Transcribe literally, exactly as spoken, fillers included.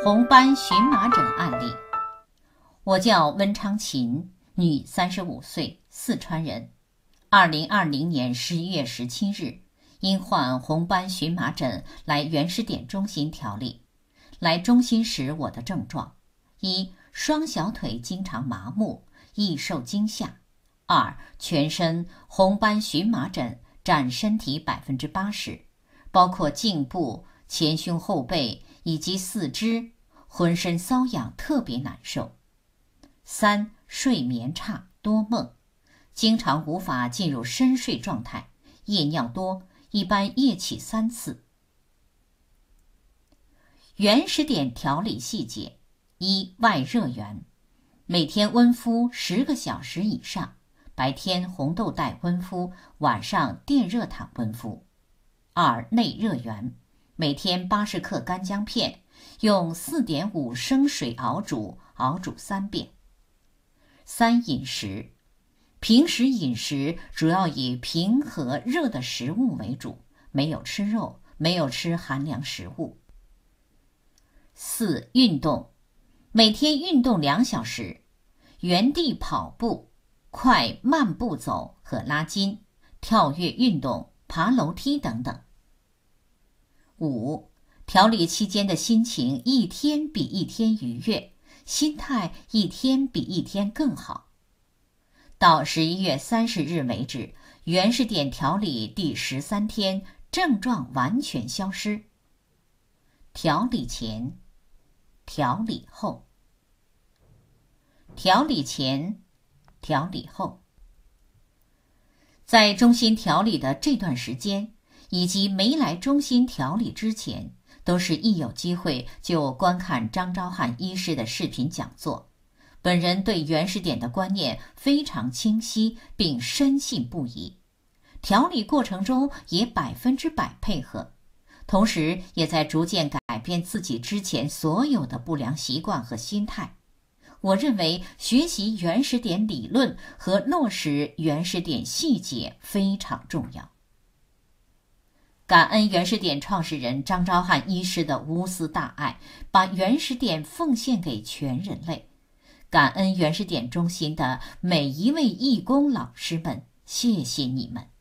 红斑荨麻疹案例。我叫温昌琴，女，三十五岁，四川人。二零二零年十一月十七日，因患红斑荨麻疹来原始点中心调理。来中心时，我的症状：一、双小腿经常麻木，易受惊吓；二、全身红斑荨麻疹占身体百分之八十，包括颈部、前胸后背以及四肢，浑身瘙痒，特别难受。三、睡眠差，多梦，经常无法进入深睡状态，夜尿多，一般夜起三次。原始点调理细节：一、外热源，每天温敷十个小时以上，白天红豆带温敷，晚上电热毯温敷。二、内热源，每天八十克干姜片，用 四点五 升水熬煮，熬煮三遍。三、饮食，平时饮食主要以平和热的食物为主，没有吃肉，没有吃寒凉食物。四、运动，每天运动两小时，原地跑步、快慢步走和拉筋、跳跃运动、爬楼梯等等。五、调理期间的心情一天比一天愉悦，心态一天比一天更好。到十一月三十日为止，原始点调理第十三天，症状完全消失。调理前、调理后。调理前、调理后。在中心调理的这段时间，以及没来中心调理之前，都是一有机会就观看张昭汉医师的视频讲座。本人对原始点的观念非常清晰，并深信不疑。调理过程中也百分之百配合，同时也在逐渐改变自己之前所有的不良习惯和心态。我认为学习原始点理论和落实原始点细节非常重要。感恩原始点创始人张昭汉医师的无私大爱，把原始点奉献给全人类。感恩原始点中心的每一位义工老师们，谢谢你们。